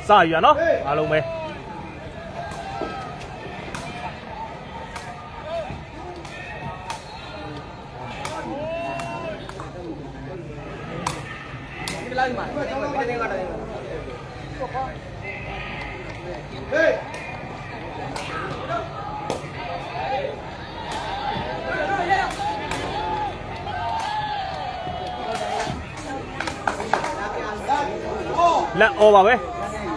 Sao vậy nó? Alo mày. Lẹ ô vào với.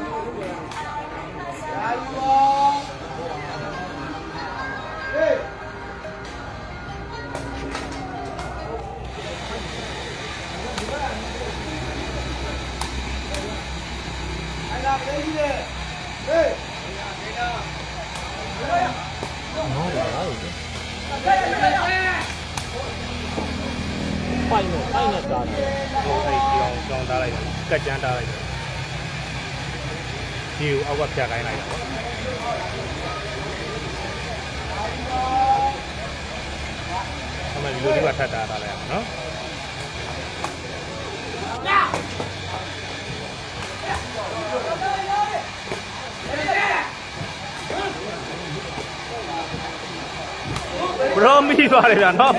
Quay nữa ra. Trong ta lại cách chán ta lại. Nhiều áo quần cái này. Mà nhiều đi bắt thật ta lại, nó. Bro, me vào đây là nó.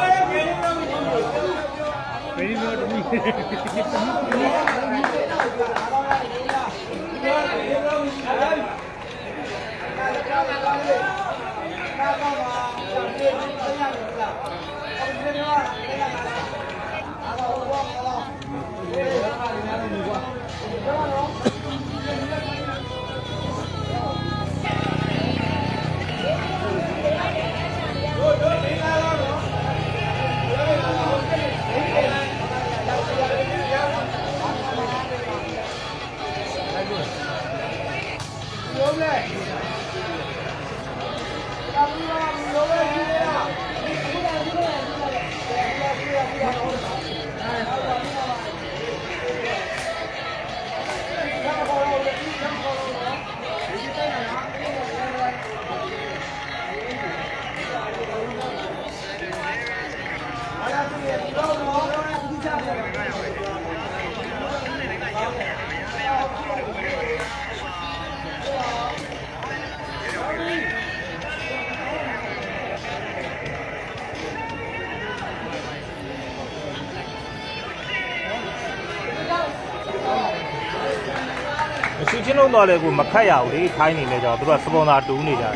Chị nó nói là cũng mặc khai áo đi khai này này cho tôi là số nào đủ này ra.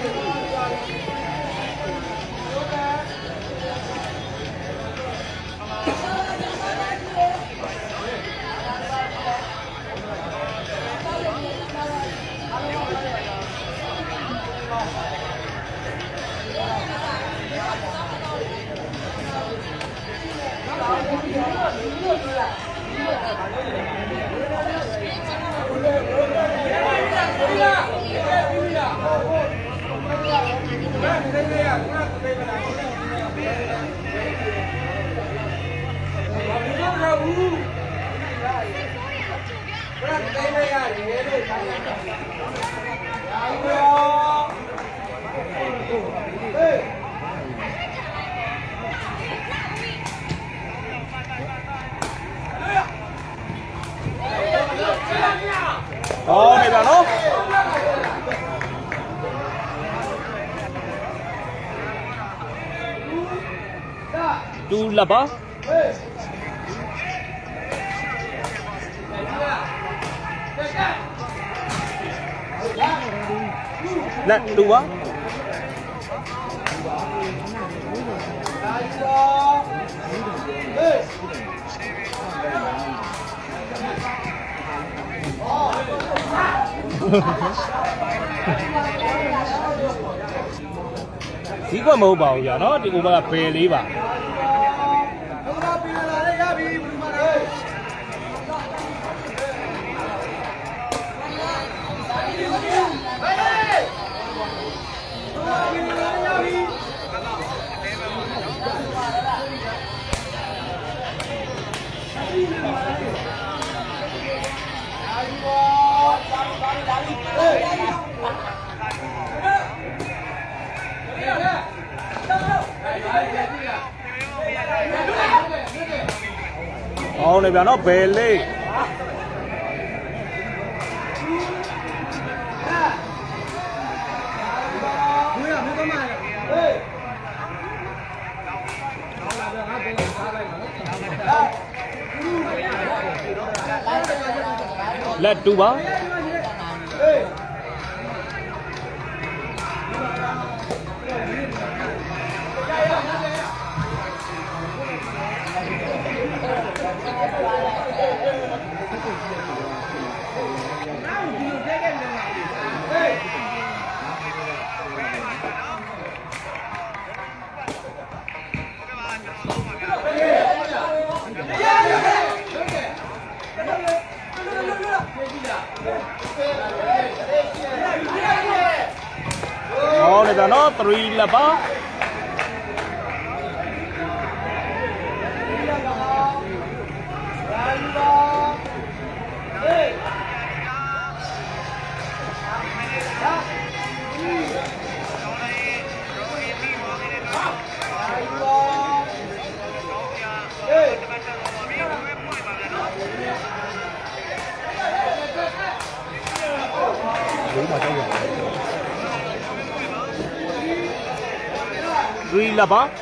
Này là nó. Tu là ba. Là tu ba. Chỉ có màu bầu giờ nó thì cũng là phê lý bà. Này nó về đi. Let two ba. Oh, này nó 3 là ba. Đúng mà đâu rồi. 3 là ba.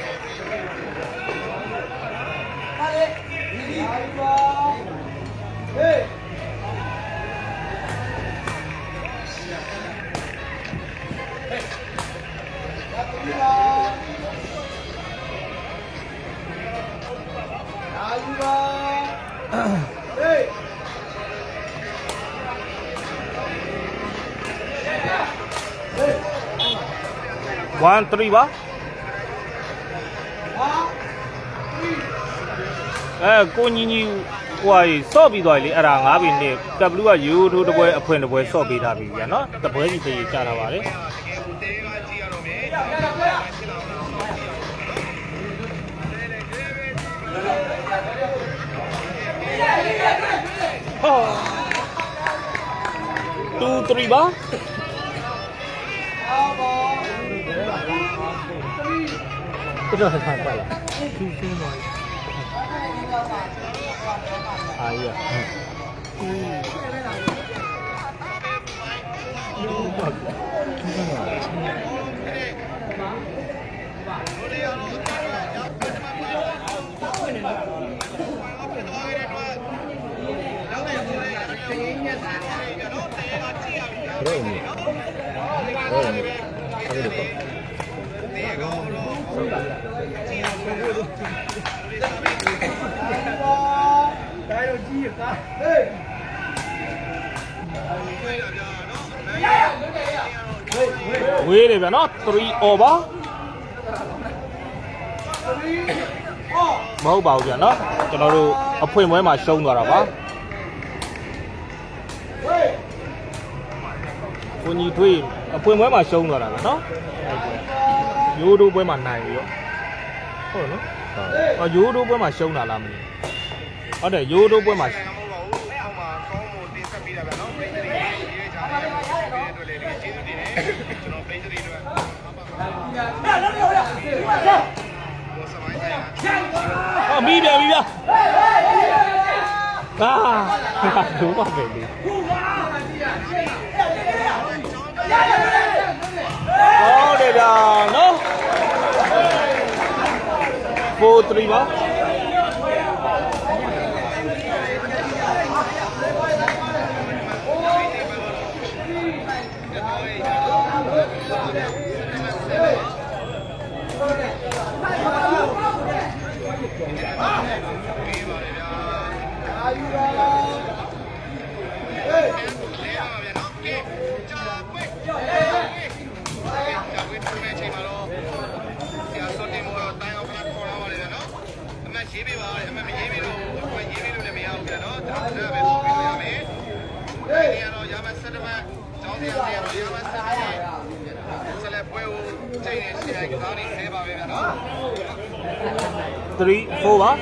One, 3 ba. Cô nhìn quay so bị rồi, ở đằng ngã bên này, tập lúc ấy YouTube đôi a phun đôi so bị đạp bị vậy, nó tập hơi gì thì chả là vậy. Two, 3 ba. Cái đó là sao vậy? À iya. Ini. Ada depan. Wait a minute, 3 over. Mẫu bảo vậy nó, cho nó ở phía mới mà sông rồi ba. Cô nhìn thuê, ở phía mới mà sông rồi nó. YouTube với màn này vậy. Thôi nó. Ở YouTube với mà sông là làm gì? Ở đây YouTube với mà mi đi. Đúng rồi về đi. Đây là nó. 4, 3 ba. Three, 4 ba.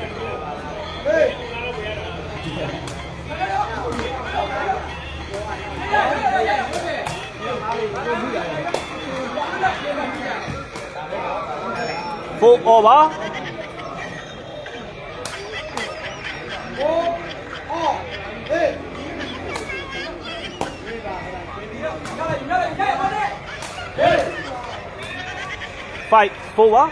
Four over. 5, 4 ba.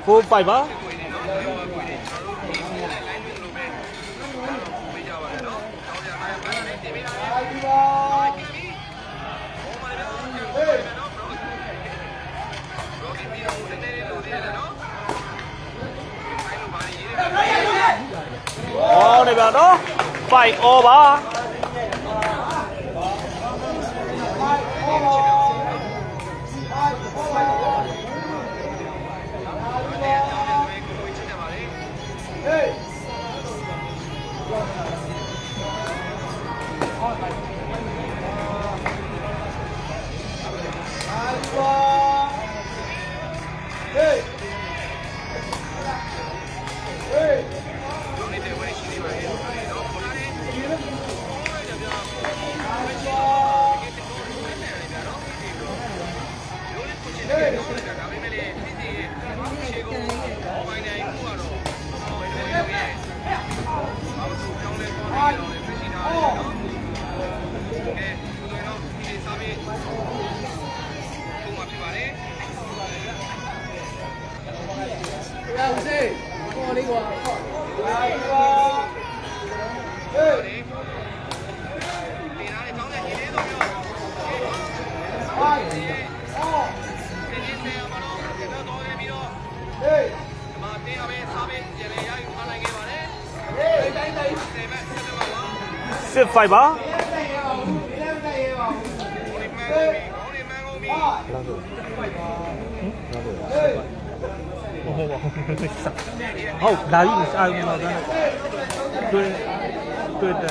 4-5 ပါအော်နေပါတော့5 over 6-5 ပါဟုတ်လာပြီစားဦးမှာတွေ့တာ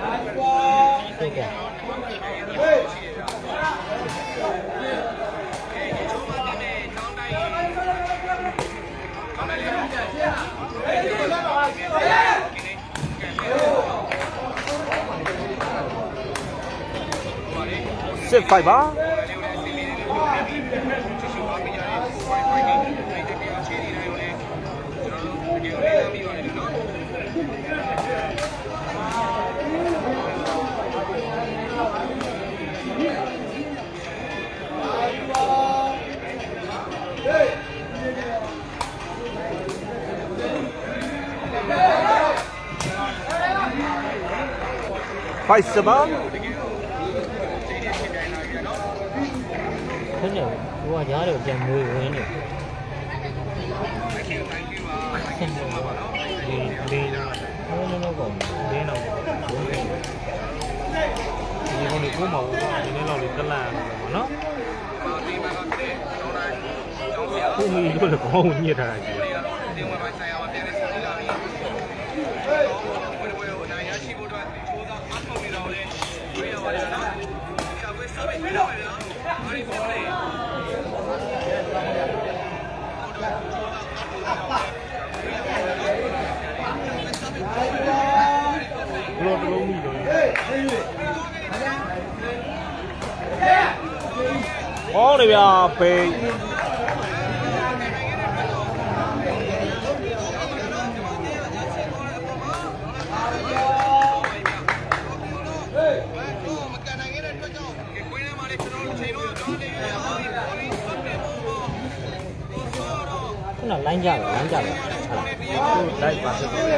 6-5 ပါ5-7 ဟုတ်တယ်ဟိုကကြားတယ်ပြန်မွေးဝင်နေလေးဟိုလုံးကောင်းလင်းတော့ဒီကောင်လေးကိုမဟုတ်ဘူးဒီနေ့တော့လေးကလန့်ရတယ်ပေါ့နော်ကိုမီတို့လည်းကောင်းညစ်ထားတာကြီးလို့လုံးမိတော့ဟောတယ်ဗျာဖေးခုနလိုင်းကြတယ်လိုင်းကြတယ်လိုက်ပါဖြစ်တယ်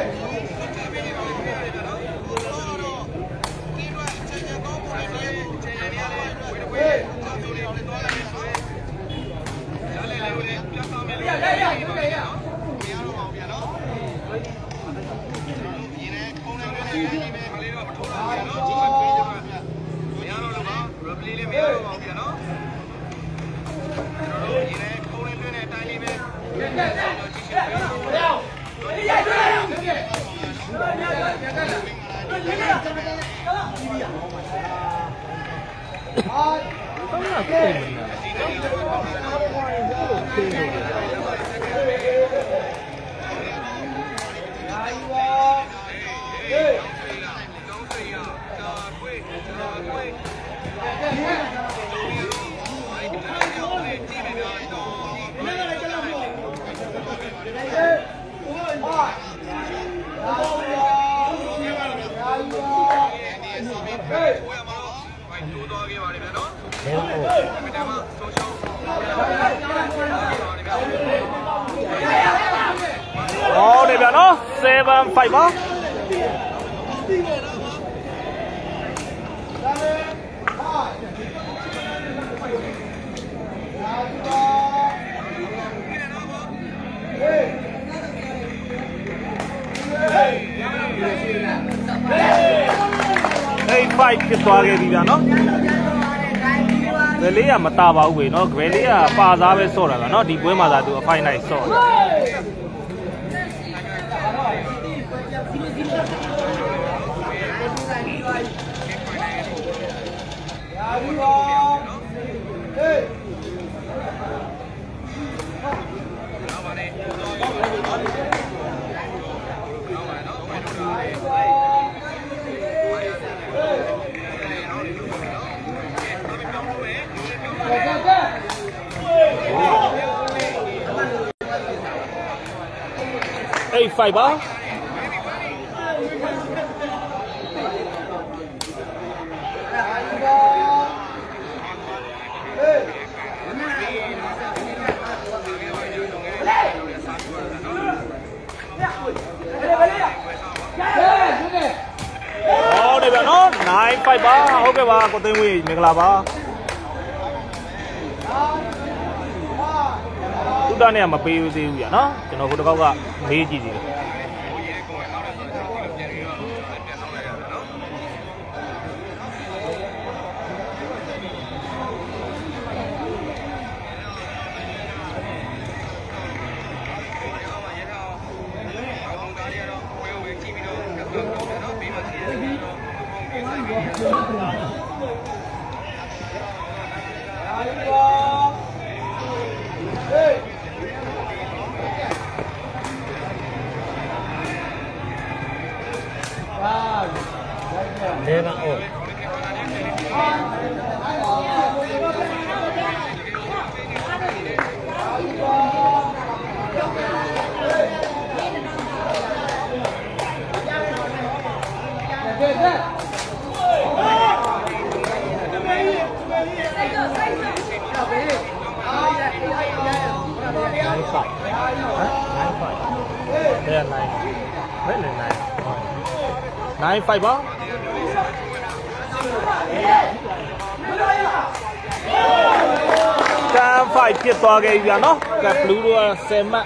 ဟဟုတ်တယ်ဗျာနော်7-5ပါ8-5ဖြစ်သွားခဲ့ပြီဗျာနော်ဂလေးကမတာပါဘူးပဲเนาะဂလေးကပါစားပဲဆော့တာကเนาะဒီပွဲမှာသာသူအဖိုင်နိုင်ဆော့8-5ပါဟုတ်တယ်ဗျာနော်9-5ပါဟုတ်ကဲ့ပါကိုသိန်းဝေးမင်္ဂလာပါသူတနဲ့ကမပေးသေးဘူးဗျာနော်ကျွန်တော်ဟိုတစ်ခေါက်ကမေးကြည့်သေးတယ်9-5ပါ10-5ဖြစ်သွားခဲ့ပြီဗျာနော်ကပ်ဘလူးတို့က10မှတ်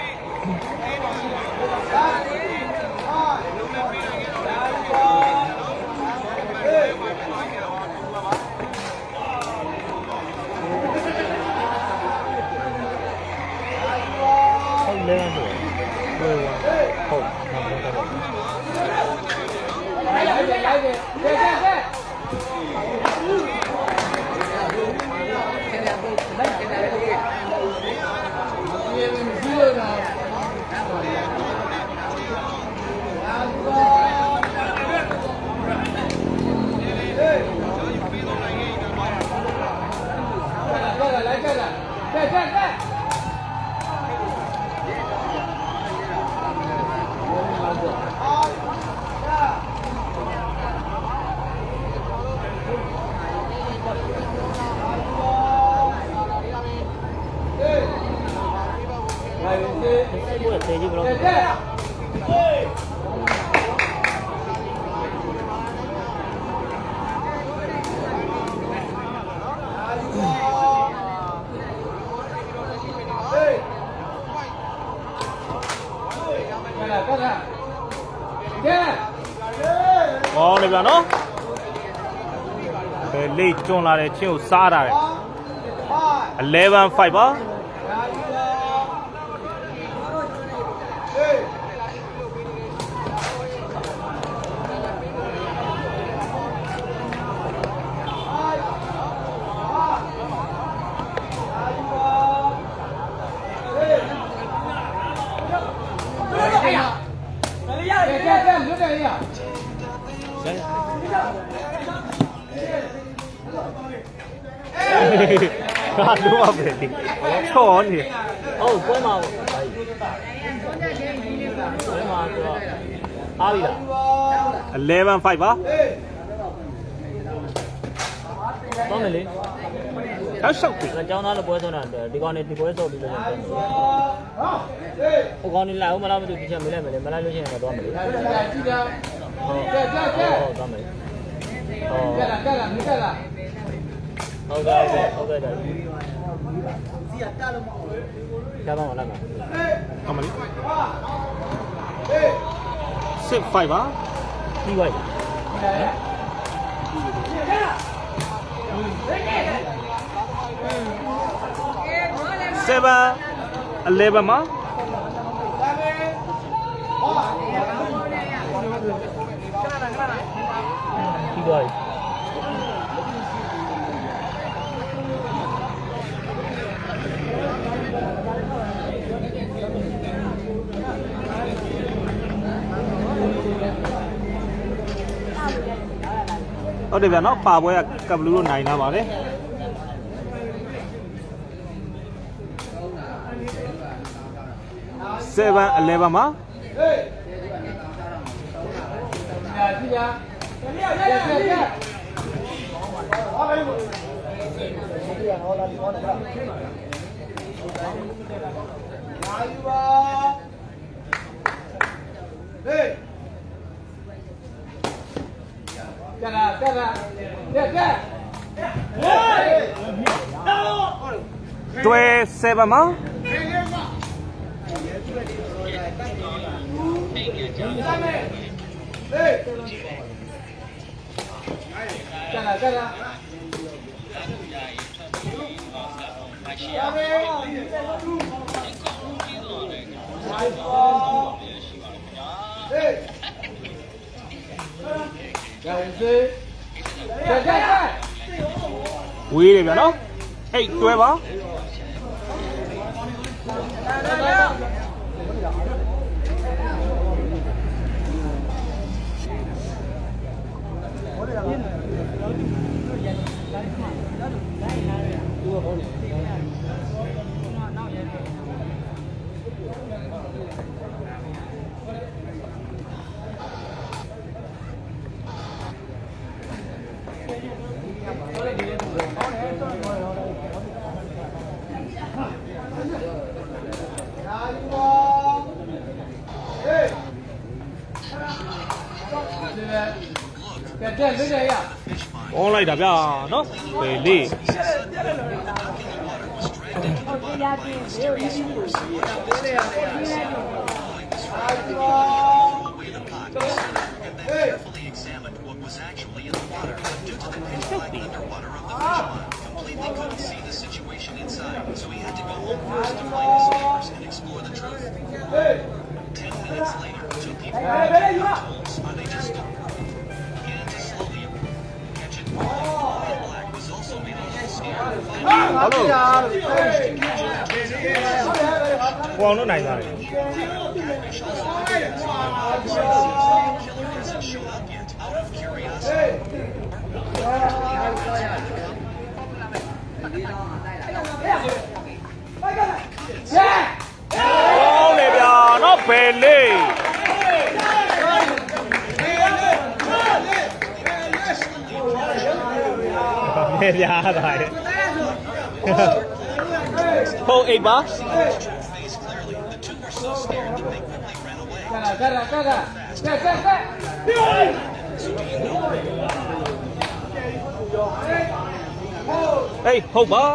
ကောင်းတယ်ဗျာနော်ဘယ်လေးကျွန်းလာတဲ့ချင်းကိုစားတာလေ11-5ပါဟာလို့ပါပဲဒီချောနေဟုတ်ပွဲမှာပွဲမှာတော့အားပြီလား11-5ပါတော့မယ်လေတောက်လျှောက်ပြီကျောင်းသားလည်းပွဲဆုံးတာဒီကောင်နေဒီပွဲဆုံးပြီးလို့ပြန်တယ်ဟိုကောင်နေလိုက်ဦးမလားမသိဘူးချက်မလိုက်မလဲမလိုက်လို့ရှိရင်တော့သွားမယ်လေဟုတ်သွားမယ်ဟုတ်ကဲ့ဟုတ်ကဲ့စီရတက်လို့မဟုတ်ဘူးကျတော့မလားအမလေးစစ်5ပါပြီးသွားပြီ 11မှာပြီးသွားပြီဟုတ်တယ်ဗျာနော်ပါပွဲကပ်ဘလူးတို့နိုင်လာပါတယ်7-11မှာတွဲ7မှာဝေးတယ်ဗျာနော်8တွဲပါon လိုက်တာဗျာနော်ပေလေး好喽，我都နိုင်သွားတယ်ဟုတ်လေဗျာနော်ဘယ်လေးဘယ်ပြားသွားတယ်ဟုတ်အိတ်ပါဟေးဟုတ်ပါ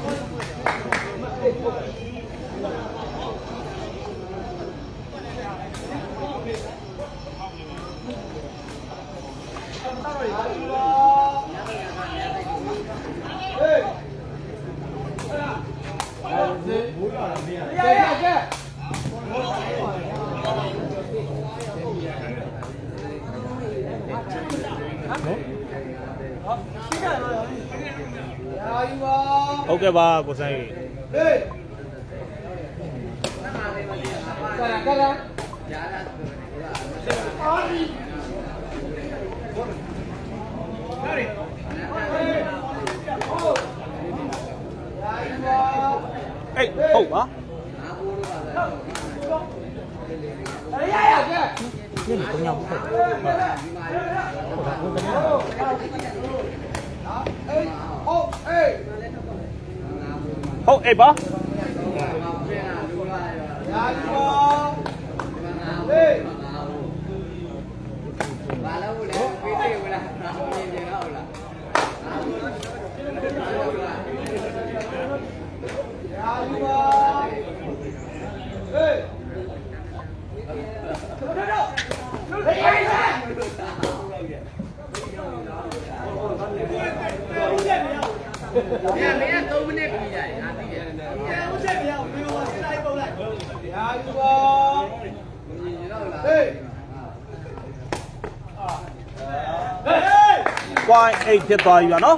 ဟုတ်ကဲ့ပါကိုဆိုင်ဟေးဟုတ်ပါนี่ตรงยาวဟုတ်ဟုတ်ဟုတ်အိပ်ပါကွိုင်းအိတ်ဖြစ်သွားပြီဗျာနော်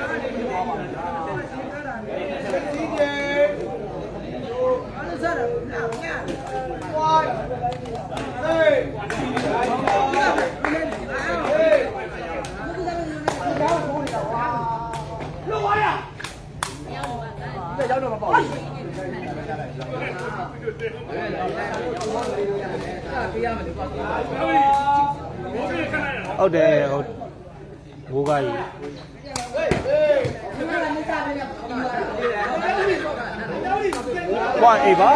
ဟုတ်တယ်ဟုတ်ဘိုးကကြီးကွာအေးပါ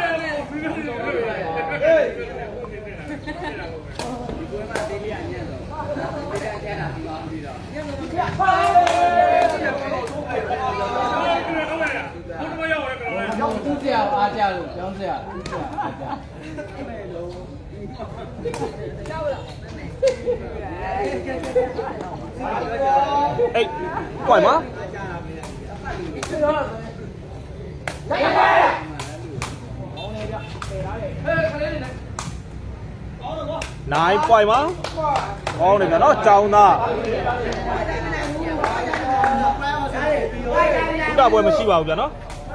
ကျောင်းစရာအားကြလို့ကျောင်းစရာအားကြအေးကွိုင်းမနိုင်ကွိုင်းမအောင်းနေပြန်တော့ကြောင်းသားဥဒပွဲမရှိပါဘူးဗျာနော်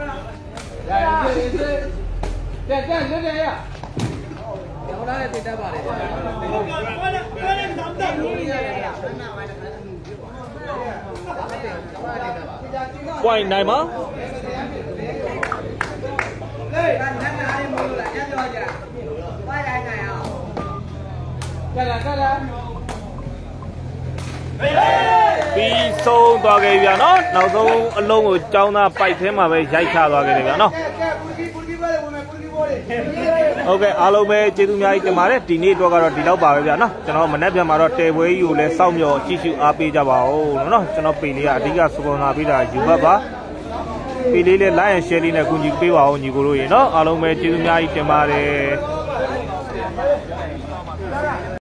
တက်လွတ်တယ်ရကျောင်းသားနဲ့တည်တတ်ပါလေကွိုင်းနိုင်မပြီးဆုံးသွားခဲ့ဗျာနော်နောက်ဆုံးအလုံးကိုကြောင်းသားပိုက်ထဲမှာပဲရိုက်ချသွားခဲ့တယ်ဗျာနော်ဟုတ်ကဲ့အားလုံးပဲကျေးဇူးအများကြီးတင်ပါတယ်ဒီနေ့တော့ကတော့ဒီလောက်ပါပဲဗျာနော်ကျွန်တော်မနေ့ပြန်မှာတော့တဲပွဲကြီးကိုလည်းစောင့်မျှော်ကြည့်ရှုအားပေးကြပါဦးနော်ကျွန်တော်ပေလေးကအဓိကစပွန်ဆာပေးတာယူဘတ်ပါပေလေးလည်း like and share လေးနဲ့ကူညီပေးပါဦးညီကိုတို့ရေနော်အားလုံးပဲကျေးဇူးအများကြီးတင်ပါတယ်